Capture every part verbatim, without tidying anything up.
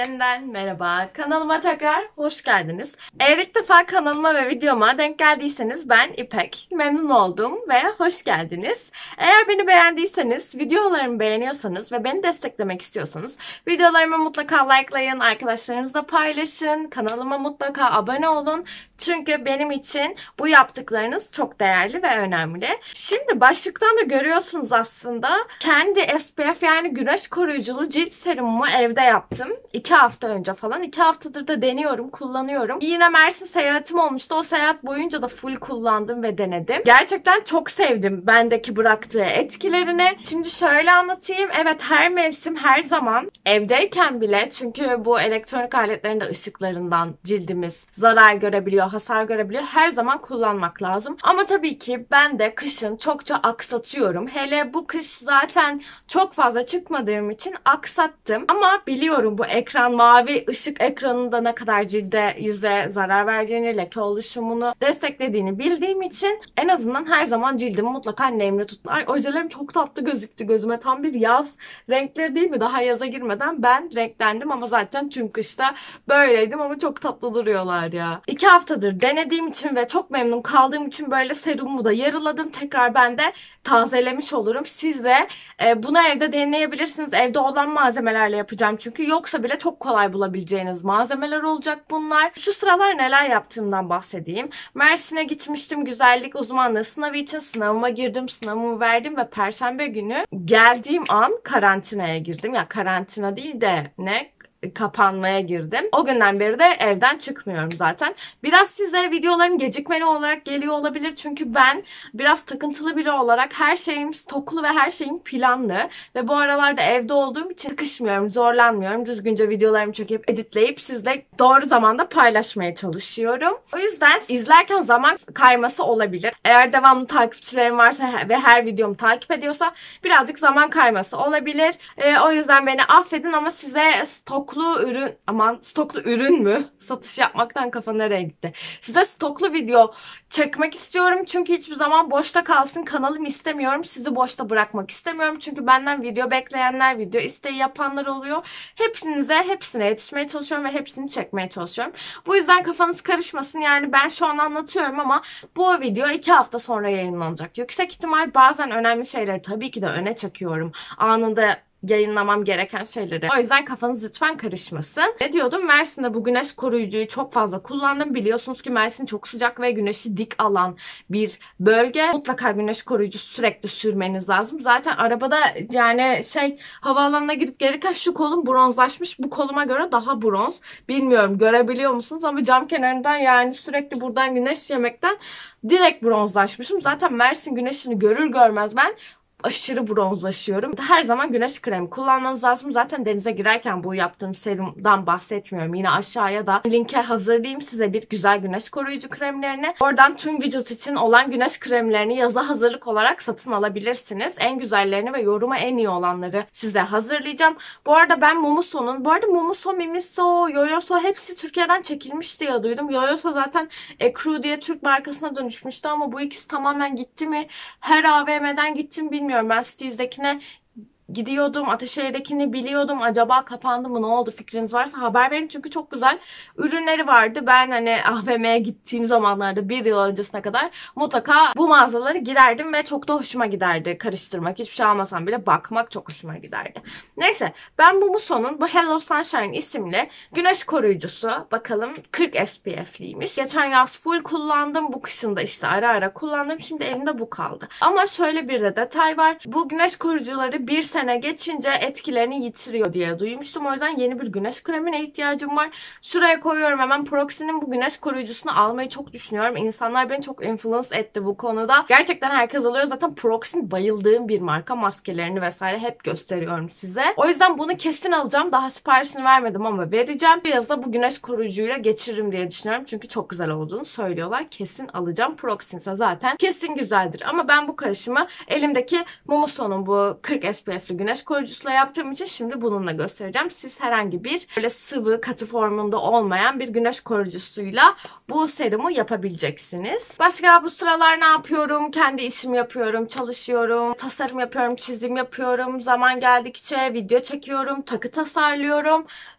Yeniden merhaba. Kanalıma tekrar hoş geldiniz. Eğer ilk defa kanalıma ve videoma denk geldiyseniz ben İpek. Memnun oldum ve hoş geldiniz. Eğer beni beğendiyseniz, videolarımı beğeniyorsanız ve beni desteklemek istiyorsanız videolarımı mutlaka likelayın, arkadaşlarınızla paylaşın, kanalıma mutlaka abone olun. Çünkü benim için bu yaptıklarınız çok değerli ve önemli. Şimdi başlıktan da görüyorsunuz aslında. Kendi S P F yani güneş koruyuculu cilt serumumu evde yaptım. iki hafta önce falan. iki haftadır da deniyorum, kullanıyorum. Yine Mersin seyahatim olmuştu. O seyahat boyunca da full kullandım ve denedim. Gerçekten çok sevdim bendeki bıraktığı etkilerini. Şimdi şöyle anlatayım. Evet, her mevsim, her zaman evdeyken bile, çünkü bu elektronik aletlerin de ışıklarından cildimiz zarar görebiliyor, hasar görebiliyor. Her zaman kullanmak lazım. Ama tabii ki ben de kışın çokça aksatıyorum. Hele bu kış zaten çok fazla çıkmadığım için aksattım. Ama biliyorum bu ekran, mavi ışık ekranında ne kadar cilde, yüze zarar verdiğini, leke oluşumunu desteklediğini bildiğim için en azından her zaman cildimi mutlaka nemli tutun. Ay, ojelerim çok tatlı gözüktü gözüme. Tam bir yaz renkleri değil mi? Daha yaza girmeden ben renklendim ama zaten tüm kışta böyleydim ama çok tatlı duruyorlar ya. iki haftadır denediğim için ve çok memnun kaldığım için böyle serumumu da yarıladım. Tekrar ben de tazelemiş olurum. Siz de e, bunu evde deneyebilirsiniz. Evde olan malzemelerle yapacağım çünkü. Yoksa bile çok kolay bulabileceğiniz malzemeler olacak bunlar. Şu sıralar neler yaptığımdan bahsedeyim. Mersin'e gitmiştim güzellik uzmanlığı sınavı için. Sınavıma girdim, sınavımı verdim ve Perşembe günü geldiğim an karantinaya girdim. Ya karantina değil de ne? Kapanmaya girdim. O günden beri de evden çıkmıyorum zaten. Biraz size videolarım gecikmeli olarak geliyor olabilir. Çünkü ben biraz takıntılı biri olarak her şeyim stoklu ve her şeyim planlı. Ve bu aralarda evde olduğum için sıkışmıyorum, zorlanmıyorum. Düzgünce videolarımı çekip editleyip sizle doğru zamanda paylaşmaya çalışıyorum. O yüzden izlerken zaman kayması olabilir. Eğer devamlı takipçilerim varsa ve her videomu takip ediyorsa birazcık zaman kayması olabilir. Ee, o yüzden beni affedin ama size stok stoklu ürün, aman stoklu ürün mü? Satış yapmaktan kafa nereye gitti? Size stoklu video çekmek istiyorum. Çünkü hiçbir zaman boşta kalsın kanalım istemiyorum. Sizi boşta bırakmak istemiyorum. Çünkü benden video bekleyenler, video isteği yapanlar oluyor. Hepsinize, hepsine yetişmeye çalışıyorum ve hepsini çekmeye çalışıyorum. Bu yüzden kafanız karışmasın. Yani ben şu an anlatıyorum ama bu video iki hafta sonra yayınlanacak. Yüksek ihtimal bazen önemli şeyleri tabii ki de öne çekiyorum. Anında yayınlamam gereken şeyleri. O yüzden kafanız lütfen karışmasın. Ne diyordum? Mersin'de bu güneş koruyucuyu çok fazla kullandım. Biliyorsunuz ki Mersin çok sıcak ve güneşi dik alan bir bölge. Mutlaka güneş koruyucu sürekli sürmeniz lazım. Zaten arabada yani şey havaalanına gidip gelirken şu kolum bronzlaşmış. Bu koluma göre daha bronz. Bilmiyorum görebiliyor musunuz ama cam kenarından yani sürekli buradan güneş yemekten direkt bronzlaşmışım. Zaten Mersin güneşini görür görmez ben aşırı bronzlaşıyorum. Her zaman güneş kremi kullanmanız lazım. Zaten denize girerken bu yaptığım serumdan bahsetmiyorum. Yine aşağıya da linke hazırlayayım size bir güzel güneş koruyucu kremlerini. Oradan tüm vücut için olan güneş kremlerini yaza hazırlık olarak satın alabilirsiniz. En güzellerini ve yoruma en iyi olanları size hazırlayacağım. Bu arada ben Mumuso'nun, bu arada Mumuso, Mimiso, Yoyoso hepsi Türkiye'den çekilmiş diye duydum. Yoyoso zaten Ekru diye Türk markasına dönüşmüştü ama bu ikisi tamamen gitti mi? Her A V M'den gittim bilmiyorum. Ben Steez'dekine gidiyordum. Ataşehir'dekini biliyordum. Acaba kapandı mı? Ne oldu? Fikriniz varsa haber verin. Çünkü çok güzel ürünleri vardı. Ben hani A V M'ye gittiğim zamanlarda bir yıl öncesine kadar mutlaka bu mağazalara girerdim ve çok da hoşuma giderdi karıştırmak. Hiçbir şey almasam bile bakmak çok hoşuma giderdi. Neyse ben bu Muso'nun bu Hello Sunshine isimli güneş koruyucusu. Bakalım kırk S P F'liymiş. Geçen yaz full kullandım. Bu kışın da işte ara ara kullandım. Şimdi elimde bu kaldı. Ama şöyle bir de detay var. Bu güneş koruyucuları bir sene sene geçince etkilerini yitiriyor diye duymuştum. O yüzden yeni bir güneş kremine ihtiyacım var. Şuraya koyuyorum hemen. Proxy'nin bu güneş koruyucusunu almayı çok düşünüyorum. İnsanlar beni çok influence etti bu konuda. Gerçekten herkes alıyor. Zaten Proxy bayıldığım bir marka. Maskelerini vesaire hep gösteriyorum size. O yüzden bunu kesin alacağım. Daha siparişini vermedim ama vereceğim. Biraz da bu güneş koruyucuyla geçiririm diye düşünüyorum. Çünkü çok güzel olduğunu söylüyorlar. Kesin alacağım. Proxy ise zaten kesin güzeldir. Ama ben bu karışımı elimdeki Mumuso'nun bu kırk S P F güneş koruyucusuyla yaptığım için şimdi bununla göstereceğim. Siz herhangi bir böyle sıvı katı formunda olmayan bir güneş koruyucusuyla bu serumu yapabileceksiniz. Başka bu sıralar ne yapıyorum? Kendi işimi yapıyorum, çalışıyorum, tasarım yapıyorum, çizim yapıyorum. Zaman geldikçe video çekiyorum, takı tasarlıyorum.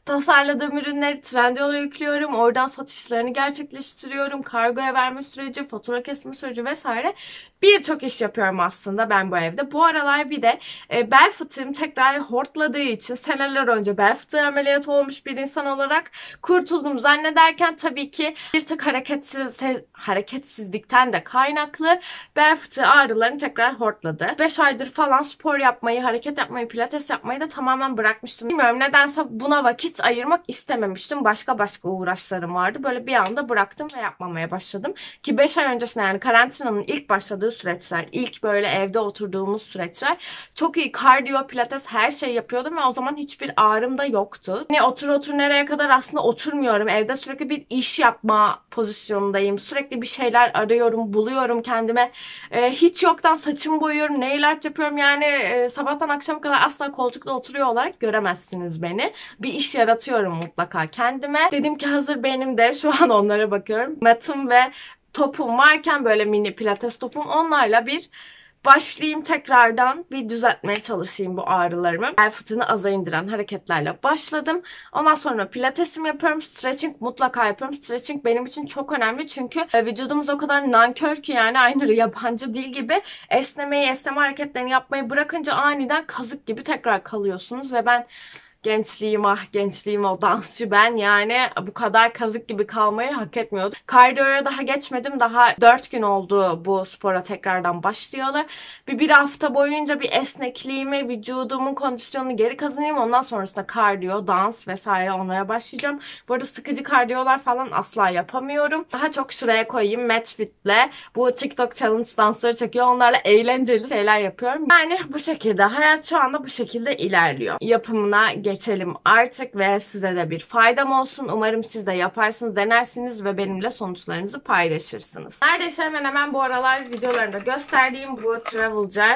Tasarladığım ürünleri Trendyol'a yüklüyorum. Oradan satışlarını gerçekleştiriyorum. Kargoya verme süreci, fatura kesme süreci vesaire. Birçok iş yapıyorum aslında ben bu evde. Bu aralar bir de e, bel fıtığım tekrar hortladığı için seneler önce bel fıtığı ameliyatı olmuş bir insan olarak kurtuldum zannederken tabii ki bir tık hareketsiz, hareketsizlikten de kaynaklı bel fıtığı ağrılarım tekrar hortladı. beş aydır falan spor yapmayı, hareket yapmayı, pilates yapmayı da tamamen bırakmıştım. Bilmiyorum nedense buna vakit ayırmak istememiştim. Başka başka uğraşlarım vardı. Böyle bir anda bıraktım ve yapmamaya başladım. Ki beş ay öncesinde yani karantinanın ilk başladığı süreçler, ilk böyle evde oturduğumuz süreçler çok iyi kardiyo, pilates her şey yapıyordum ve o zaman hiçbir ağrım da yoktu. Yani otur otur nereye kadar aslında oturmuyorum. Evde sürekli bir iş yapma pozisyonundayım. Sürekli bir şeyler arıyorum, buluyorum kendime. Ee, hiç yoktan saçımı boyuyorum, nail art yapıyorum. Yani e, sabahtan akşama kadar asla koltukta oturuyor olarak göremezsiniz beni. Bir iş yaratıyorum mutlaka kendime. Dedim ki hazır benim de şu an onlara bakıyorum. Matım ve topum varken böyle mini pilates topum onlarla bir başlayayım tekrardan bir düzeltmeye çalışayım bu ağrılarımı. Bel fıtığını aza indiren hareketlerle başladım. Ondan sonra pilatesimi yapıyorum. Stretching mutlaka yapıyorum. Stretching benim için çok önemli çünkü vücudumuz o kadar nankör ki yani aynı yabancı dil gibi esnemeyi, esneme hareketlerini yapmayı bırakınca aniden kazık gibi tekrar kalıyorsunuz ve ben gençliğim ah gençliğim o dansçı ben yani bu kadar kazık gibi kalmayı hak etmiyordum. Kardiyoya daha geçmedim. Daha dört gün oldu bu spora tekrardan başlayalı. Bir, bir hafta boyunca bir esnekliğimi, vücudumun kondisyonunu geri kazanayım. Ondan sonrasında kardiyo, dans vesaire onlara başlayacağım. Bu arada sıkıcı kardiyolar falan asla yapamıyorum. Daha çok şuraya koyayım Medfit'le bu TikTok challenge dansları çekiyor. Onlarla eğlenceli şeyler yapıyorum. Yani bu şekilde. Hayat şu anda bu şekilde ilerliyor. Yapımına geçelim artık ve size de bir faydam olsun. Umarım siz de yaparsınız, denersiniz ve benimle sonuçlarınızı paylaşırsınız. Neredeyse hemen hemen bu aralar videolarında gösterdiğim bu Travel Gel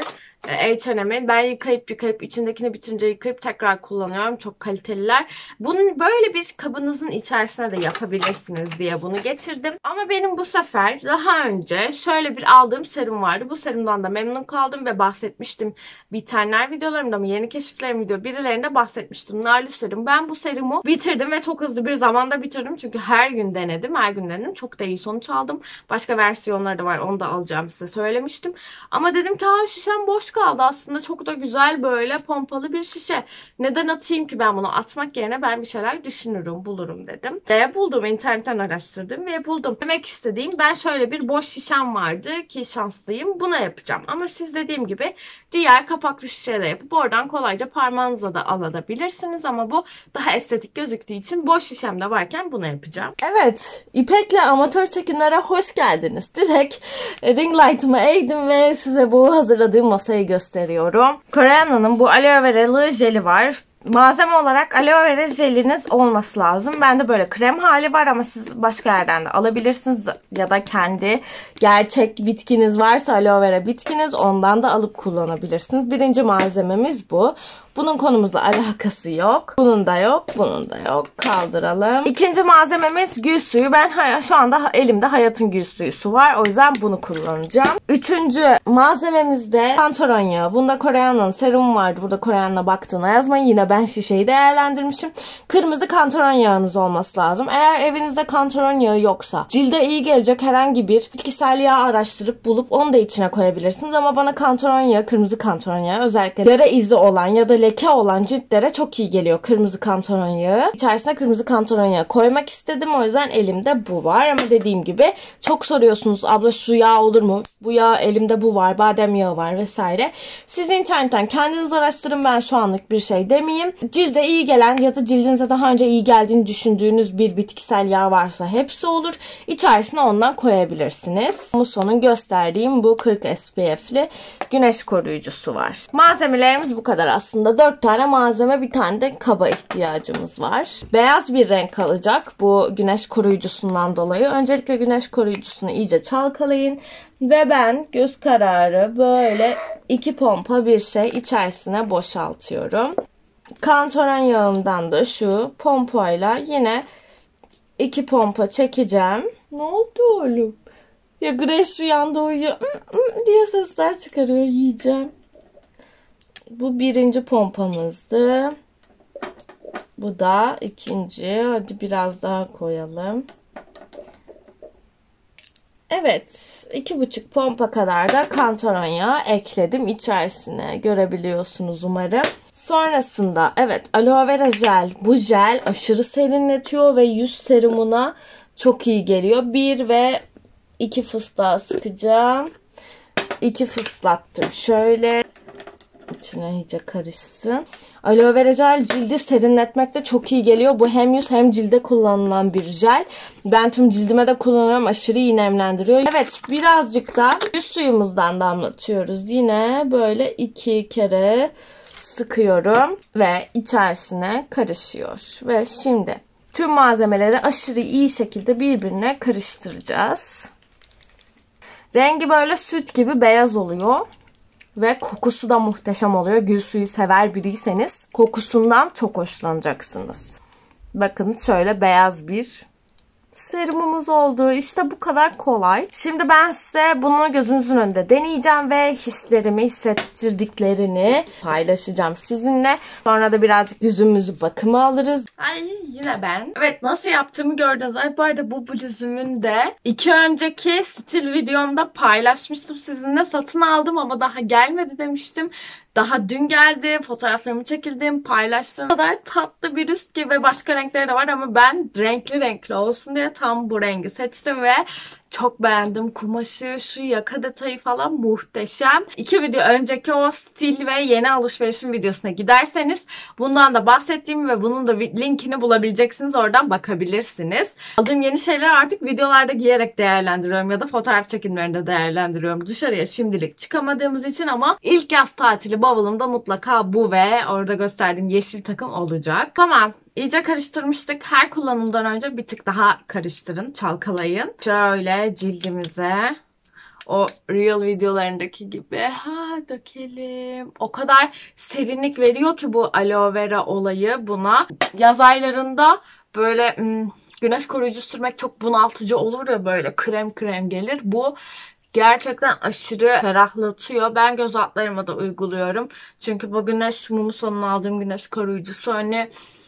H and M'in ben yıkayıp yıkayıp içindekini bitince yıkayıp tekrar kullanıyorum. Çok kaliteliler. Bunun böyle bir kabınızın içerisine de yapabilirsiniz diye bunu getirdim. Ama benim bu sefer daha önce şöyle bir aldığım serum vardı. Bu serumdan da memnun kaldım ve bahsetmiştim. Bitenler videolarımda mı, yeni keşiflerim video birilerinde bahsetmiştim. Narlı serum. Ben bu serumu bitirdim ve çok hızlı bir zamanda bitirdim. Çünkü her gün denedim. Her gün denedim. Çok da iyi sonuç aldım. Başka versiyonları da var. Onu da alacağım size söylemiştim. Ama dedim ki ha şişem boş kaldı. Aslında çok da güzel böyle pompalı bir şişe. Neden atayım ki ben bunu? Atmak yerine ben bir şeyler düşünürüm, bulurum dedim. Ve buldum. İnternetten araştırdım ve buldum. Demek istediğim ben şöyle bir boş şişem vardı ki şanslıyım. Buna yapacağım. Ama siz dediğim gibi diğer kapaklı şişeyle yapıp oradan kolayca parmağınızla da alabilirsiniz. Ama bu daha estetik gözüktüğü için boş şişemde varken bunu yapacağım. Evet. İpek'le amatör çekimlere hoş geldiniz. Direkt ring light'ımı eğdim ve size bu hazırladığım masayı gösteriyorum. Koreana'nın bu aloe veralı jeli var. Malzeme olarak aloe vera jeliniz olması lazım. Bende böyle krem hali var ama siz başka yerden de alabilirsiniz. Ya da kendi gerçek bitkiniz varsa aloe vera bitkiniz ondan da alıp kullanabilirsiniz. Birinci malzememiz bu. Bunun konumuzla alakası yok. Bunun da yok. Bunun da yok. Kaldıralım. İkinci malzememiz gül suyu. Ben şu anda elimde Hayat'ın gül suyu var. O yüzden bunu kullanacağım. Üçüncü malzememiz de kantaron yağı. Bunda Koreana'nın serumu vardı. Burada Koreana'na baktığına yazmayın. Yine ben şişeyi değerlendirmişim. Kırmızı kantaron yağınız olması lazım. Eğer evinizde kantaron yağı yoksa cilde iyi gelecek herhangi bir bitkisel yağ araştırıp bulup onu da içine koyabilirsiniz. Ama bana kantaron yağı, kırmızı kantaron yağı özellikle yara izi olan ya da leke olan ciltlere çok iyi geliyor kırmızı kantaron yağı. İçerisine kırmızı kantaron yağı koymak istedim. O yüzden elimde bu var. Ama dediğim gibi çok soruyorsunuz. Abla şu yağ olur mu? Bu yağ elimde bu var. Badem yağı var vesaire. Siz internetten kendiniz araştırın. Ben şu anlık bir şey demeyeyim. Cilde iyi gelen ya da cildinize daha önce iyi geldiğini düşündüğünüz bir bitkisel yağ varsa hepsi olur. İçerisine ondan koyabilirsiniz. Muson'un gösterdiğim bu kırk S P F'li güneş koruyucusu var. Malzemelerimiz bu kadar aslında. dört tane malzeme, bir tane de kaba ihtiyacımız var. Beyaz bir renk alacak bu güneş koruyucusundan dolayı. Öncelikle güneş koruyucusunu iyice çalkalayın. Ve ben göz kararı böyle iki pompa bir şey içerisine boşaltıyorum. Kantaron yağımdan da şu pompayla yine iki pompa çekeceğim. Ne oldu oğlum? Ya Greş rüyanda uyuyor diye sesler çıkarıyor, yiyeceğim. Bu birinci pompamızdı. Bu da ikinci. Hadi biraz daha koyalım. Evet. iki buçuk pompa kadar da kantaron yağı ekledim içerisine. Görebiliyorsunuz umarım. Sonrasında evet, aloe vera jel. Bu jel aşırı serinletiyor ve yüz serumuna çok iyi geliyor. Bir ve iki fıstığa sıkacağım. İki fıslattım. Şöyle içine iyice karışsın. Aloe vera jel cildi serinletmekte çok iyi geliyor. Bu hem yüz hem cilde kullanılan bir jel. Ben tüm cildime de kullanıyorum. Aşırı iyi nemlendiriyor. Evet, birazcık da yüz suyumuzdan damlatıyoruz. Yine böyle iki kere sıkıyorum ve içerisine karışıyor. Ve şimdi tüm malzemeleri aşırı iyi şekilde birbirine karıştıracağız. Rengi böyle süt gibi beyaz oluyor. Ve kokusu da muhteşem oluyor. Gül suyu sever biriyseniz kokusundan çok hoşlanacaksınız. Bakın şöyle beyaz bir serumumuz oldu. İşte bu kadar kolay. Şimdi ben size bunu gözünüzün önünde deneyeceğim ve hislerimi, hissettirdiklerini paylaşacağım sizinle. Sonra da birazcık yüzümüzü bakıma alırız. Ay yine ben. Evet, nasıl yaptığımı gördünüz. Ay bu arada bu bluzumun de iki önceki stil videomda paylaşmıştım sizinle. Satın aldım ama daha gelmedi demiştim. Daha dün geldi. Fotoğraflarımı çekildim, paylaştım. Bu kadar tatlı bir üst gibi, başka renkleri de var ama ben renkli renkli olsun diye tam bu rengi seçtim ve çok beğendim. Kumaşı, şu yaka detayı falan muhteşem. İki video önceki o stil ve yeni alışverişim videosuna giderseniz bundan da bahsettiğim ve bunun da linkini bulabileceksiniz. Oradan bakabilirsiniz. Aldığım yeni şeyleri artık videolarda giyerek değerlendiriyorum ya da fotoğraf çekimlerinde değerlendiriyorum. Dışarıya şimdilik çıkamadığımız için ama ilk yaz tatili bavulumda mutlaka bu ve orada gösterdiğim yeşil takım olacak. Tamam. İyice karıştırmıştık. Her kullanımdan önce bir tık daha karıştırın, çalkalayın. Şöyle cildimize o Real videolarındaki gibi ha dökelim. O kadar serinlik veriyor ki bu aloe vera olayı buna. Yaz aylarında böyle ım, güneş koruyucu sürmek çok bunaltıcı olur ya, böyle krem krem gelir. Bu gerçekten aşırı ferahlatıyor. Ben göz altlarıma da uyguluyorum. Çünkü bu güneş mumu sonuna aldığım güneş koruyucusu hani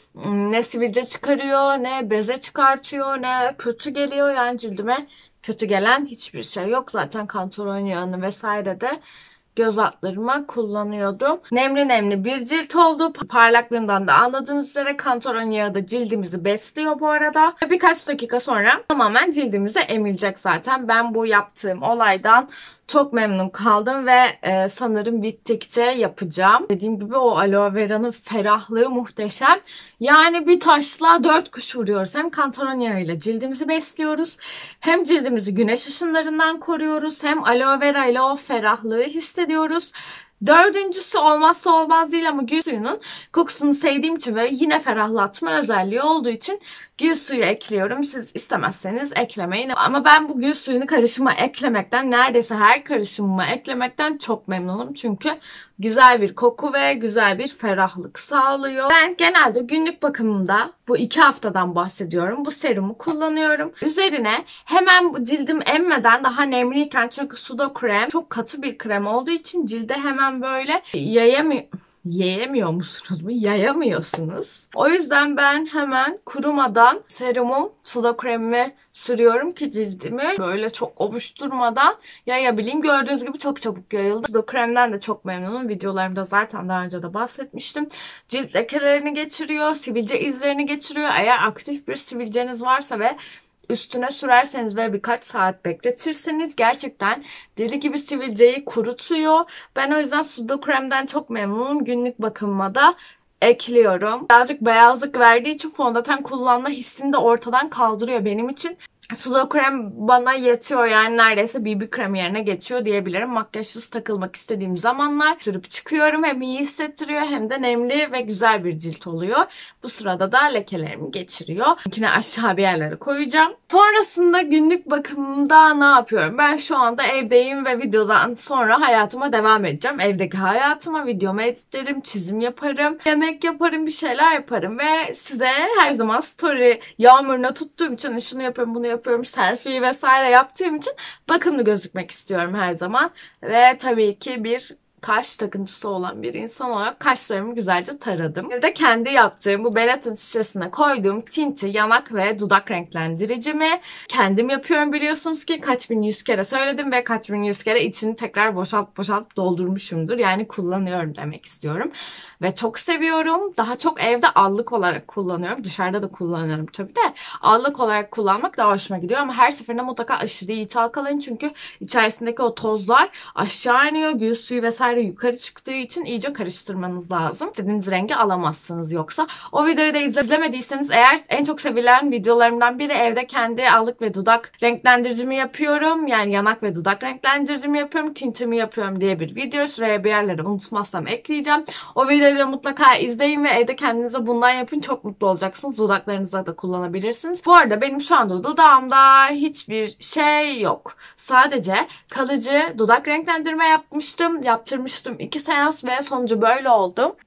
ne sivilce çıkarıyor, ne beze çıkartıyor, ne kötü geliyor. Yani cildime kötü gelen hiçbir şey yok. Zaten kantaron yağını vesaire de göz altlarıma kullanıyordum. Nemli nemli bir cilt oldu. Parlaklığından da anladığınız üzere kantaron yağı da cildimizi besliyor bu arada. Birkaç dakika sonra tamamen cildimize emilecek zaten. Ben bu yaptığım olaydan çok memnun kaldım ve e, sanırım bittikçe yapacağım. Dediğim gibi o aloe vera'nın ferahlığı muhteşem. Yani bir taşla dört kuş vuruyoruz. Hem kantaron yağıyla cildimizi besliyoruz. Hem cildimizi güneş ışınlarından koruyoruz. Hem aloe vera ile o ferahlığı hissediyoruz. Dördüncüsü olmazsa olmaz değil ama gül suyunun kokusunu sevdiğim için ve yine ferahlatma özelliği olduğu için gül suyu ekliyorum. Siz istemezseniz eklemeyin. Ama ben bu gül suyunu karışıma eklemekten, neredeyse her karışımıma eklemekten çok memnunum. Çünkü güzel bir koku ve güzel bir ferahlık sağlıyor. Ben genelde günlük bakımımda bu iki haftadan bahsediyorum. Bu serumu kullanıyorum. Üzerine hemen bu cildim emmeden daha nemliyken, çünkü Sudo krem çok katı bir krem olduğu için cilde hemen böyle yayamıyor. Yiyemiyor musunuz mu? Yayamıyorsunuz. O yüzden ben hemen kurumadan serumum, suda kremimi sürüyorum ki cildimi böyle çok ovuşturmadan yayabileyim. Gördüğünüz gibi çok çabuk yayıldı. Suda kremden de çok memnunum. Videolarımda zaten daha önce de bahsetmiştim. Cilt lekelerini geçiriyor, sivilce izlerini geçiriyor. Eğer aktif bir sivilceniz varsa ve üstüne sürerseniz ve birkaç saat bekletirseniz gerçekten deli gibi sivilceyi kurutuyor. Ben o yüzden Sudo kremden çok memnunum. Günlük bakımıma da ekliyorum. Birazcık beyazlık verdiği için fondöten kullanma hissini de ortadan kaldırıyor benim için. Sudo krem bana yetiyor, yani neredeyse B B krem yerine geçiyor diyebilirim. Makyajsız takılmak istediğim zamanlar sürüp çıkıyorum. Hem iyi hissettiriyor hem de nemli ve güzel bir cilt oluyor. Bu sırada da lekelerimi geçiriyor. Yine aşağı bir yerlere koyacağım. Sonrasında günlük bakımda ne yapıyorum? Ben şu anda evdeyim ve videodan sonra hayatıma devam edeceğim. Evdeki hayatıma, videomu editlerim, çizim yaparım, yemek yaparım, bir şeyler yaparım ve size her zaman story yağmuruna tuttuğum için şunu yapıyorum, bunu yapıyorum. yapıyorum, selfie vesaire yaptığım için bakımlı gözükmek istiyorum her zaman. Ve tabii ki bir kaş takıntısı olan bir insan olarak kaşlarımı güzelce taradım. Evde kendi yaptığım bu Benetton şişesine koyduğum tinti, yanak ve dudak renklendiricimi kendim yapıyorum biliyorsunuz ki kaç bin yüz kere söyledim ve kaç bin yüz kere içini tekrar boşalt boşalt doldurmuşumdur. Yani kullanıyorum demek istiyorum. Ve çok seviyorum. Daha çok evde allık olarak kullanıyorum. Dışarıda da kullanıyorum tabii de. Allık olarak kullanmak daha hoşuma gidiyor ama her seferinde mutlaka aşırı iyi çalkalayın. Çünkü içerisindeki o tozlar aşağı iniyor. Gül suyu vesaire yukarı çıktığı için iyice karıştırmanız lazım. İstediğiniz rengi alamazsınız yoksa. O videoyu da izlemediyseniz eğer en çok sevilen videolarımdan biri evde kendi allık ve dudak renklendiricimi yapıyorum. Yani yanak ve dudak renklendiricimi yapıyorum. Tintimi yapıyorum diye bir video. Şuraya bir yerlere unutmazsam ekleyeceğim. O videoyu da mutlaka izleyin ve evde kendinize bundan yapın. Çok mutlu olacaksınız. Dudaklarınıza da kullanabilirsiniz. Bu arada benim şu anda dudağımda hiçbir şey yok. Sadece kalıcı dudak renklendirme yapmıştım. Yaptırmıştım iki seans ve sonucu böyle oldu.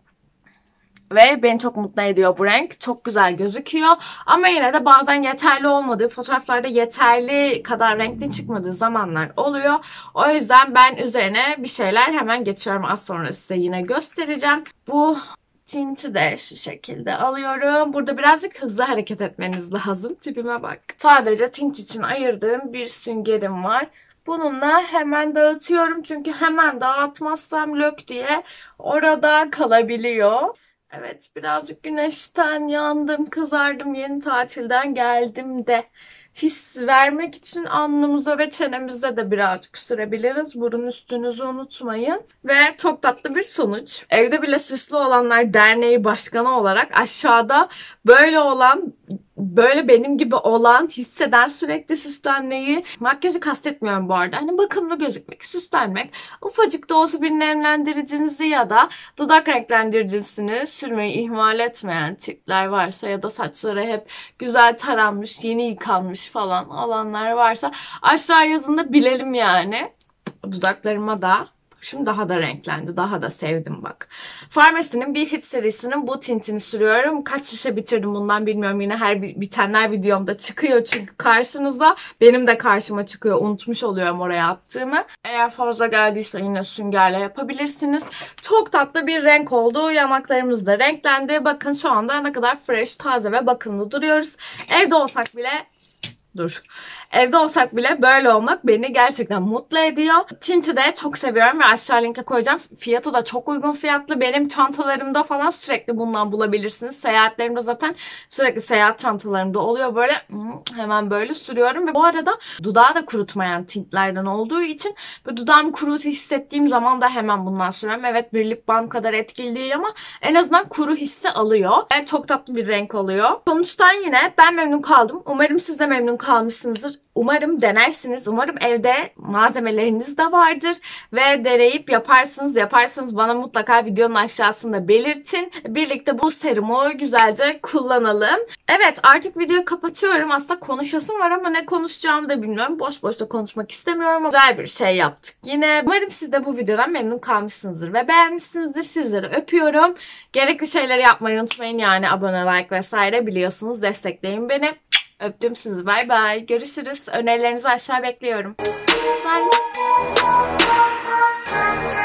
Ve beni çok mutlu ediyor bu renk. Çok güzel gözüküyor. Ama yine de bazen yeterli olmadığı, fotoğraflarda yeterli kadar renkli çıkmadığı zamanlar oluyor. O yüzden ben üzerine bir şeyler hemen geçiyorum. Az sonra size yine göstereceğim. Bu tinti de şu şekilde alıyorum. Burada birazcık hızlı hareket etmeniz lazım. Tipime bak. Sadece tint için ayırdığım bir süngerim var. Bununla hemen dağıtıyorum. Çünkü hemen dağıtmazsam lök diye orada kalabiliyor. Evet, birazcık güneşten yandım, kızardım, yeni tatilden geldim de his vermek için alnımıza ve çenemize de birazcık sürebiliriz. Burun üstünüzü unutmayın. Ve çok tatlı bir sonuç. Evde bile Süslü Olanlar Derneği Başkanı olarak aşağıda böyle olan, böyle benim gibi olan, hisseden, sürekli süslenmeyi, makyajı kastetmiyorum bu arada. Hani bakımlı gözükmek, süslenmek, ufacık da olsa bir nemlendiricinizi ya da dudak renklendiricisini sürmeyi ihmal etmeyen tipler varsa ya da saçları hep güzel taranmış, yeni yıkanmış falan olanlar varsa aşağı yazın da bilelim yani. Dudaklarıma da şimdi daha da renklendi. Daha da sevdim bak. Farmacy'nin Be Fit serisinin bu tintini sürüyorum. Kaç şişe bitirdim bundan bilmiyorum. Yine her bitenler videomda çıkıyor çünkü karşınıza. Benim de karşıma çıkıyor. Unutmuş oluyorum oraya attığımı. Eğer fazla geldiyse yine süngerle yapabilirsiniz. Çok tatlı bir renk oldu. Yanaklarımız da renklendi. Bakın şu anda ne kadar fresh, taze ve bakımlı duruyoruz. Evde olsak bile Dur. Evde olsak bile böyle olmak beni gerçekten mutlu ediyor. Tinti de çok seviyorum ve aşağı linke koyacağım. Fiyatı da çok uygun fiyatlı. Benim çantalarımda falan sürekli bundan bulabilirsiniz. Seyahatlerimde zaten sürekli seyahat çantalarımda oluyor. Böyle hemen böyle sürüyorum ve bu arada dudağı da kurutmayan tintlerden olduğu için böyle dudağım kuru hissettiğim zaman da hemen bundan sürüyorum. Evet, bir lip balm kadar etkili değil ama en azından kuru hissi alıyor. Ve çok tatlı bir renk oluyor. Sonuçtan yine ben memnun kaldım. Umarım siz de memnun kalmışsınızdır. Umarım denersiniz. Umarım evde malzemeleriniz de vardır. Ve deneyip yaparsınız. Yaparsanız bana mutlaka videonun aşağısında belirtin. Birlikte bu serumu güzelce kullanalım. Evet, artık videoyu kapatıyorum. Aslında konuşasım var ama ne konuşacağımı da bilmiyorum. Boş boş da konuşmak istemiyorum. Güzel bir şey yaptık yine. Umarım siz de bu videodan memnun kalmışsınızdır ve beğenmişsinizdir. Sizleri öpüyorum. Gerekli şeyleri yapmayı unutmayın. Yani abone, like vesaire, biliyorsunuz. Destekleyin beni. Öptüm sizi. Bay bay. Görüşürüz. Önerilerinizi aşağı bekliyorum. Bye.